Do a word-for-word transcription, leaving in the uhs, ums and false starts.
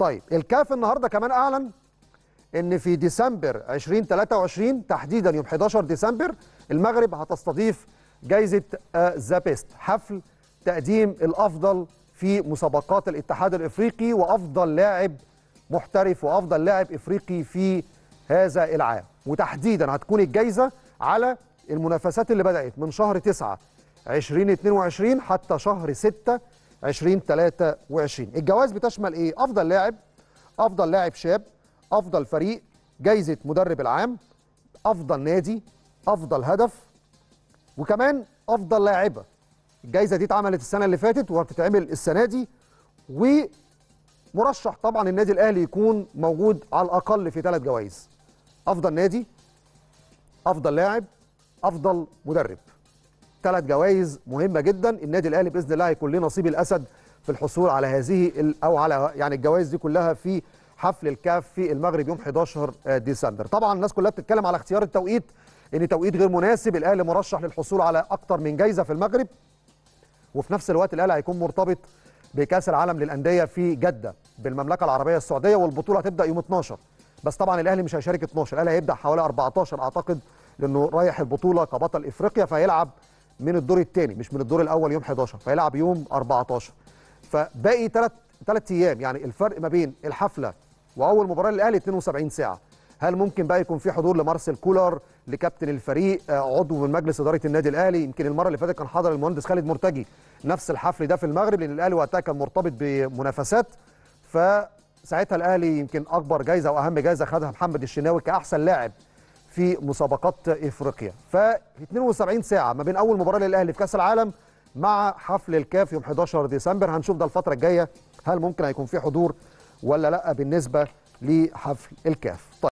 طيب الكاف النهارده كمان اعلن ان في ديسمبر ألفين وثلاثة وعشرين تحديدا يوم حداشر ديسمبر المغرب هتستضيف جائزه ذا بيست، حفل تقديم الافضل في مسابقات الاتحاد الافريقي وافضل لاعب محترف وافضل لاعب افريقي في هذا العام. وتحديدا هتكون الجائزه على المنافسات اللي بدات من شهر تسعة ألفين واثنين وعشرين حتى شهر ستة ألفين وثلاثة وعشرين. الجوائز بتشمل ايه؟ افضل لاعب، افضل لاعب شاب، افضل فريق، جائزه مدرب العام، افضل نادي، افضل هدف، وكمان افضل لاعبه. الجائزه دي اتعملت السنه اللي فاتت وهتتعمل السنه دي، ومرشح طبعا النادي الاهلي يكون موجود على الاقل في ثلاث جوائز: افضل نادي، افضل لاعب، افضل مدرب. ثلاث جوائز مهمه جدا. النادي الاهلي باذن الله هيكون له نصيب الاسد في الحصول على هذه او على يعني الجوائز دي كلها في حفل الكاف في المغرب يوم حداشر ديسمبر. طبعا الناس كلها بتتكلم على اختيار التوقيت، ان توقيت غير مناسب. الاهلي مرشح للحصول على اكتر من جائزه في المغرب، وفي نفس الوقت الاهلي هيكون مرتبط بكاس العالم للانديه في جده بالمملكه العربيه السعوديه، والبطوله هتبدا يوم اتناشر. بس طبعا الاهلي مش هيشارك اتناشر، الاهلي هيبدا حوالي أربعتاشر اعتقد، لانه رايح البطوله كبطل افريقيا، فهيلعب من الدور الثاني مش من الدور الاول يوم حداشر، فيلعب يوم أربعتاشر. فباقي ثلاث ثلاث ايام، يعني الفرق ما بين الحفله واول مباراه للاهلي اتنين وسبعين ساعه. هل ممكن بقى يكون في حضور لمارسيل كولر، لكابتن الفريق، عضو من مجلس اداره النادي الاهلي؟ يمكن المره اللي فاتت كان حضر المهندس خالد مرتجي نفس الحفل ده في المغرب، لان الاهلي وقتها كان مرتبط بمنافسات، فساعتها الاهلي يمكن اكبر جائزه واهم جائزه خدها محمد الشناوي كاحسن لاعب في مسابقات افريقيا. ف اتنين وسبعين ساعه ما بين اول مباراه للاهلي في كاس العالم مع حفل الكاف يوم حداشر ديسمبر. هنشوف ده الفتره الجايه هل ممكن هيكون في حضور ولا لا بالنسبه لحفل الكاف. طيب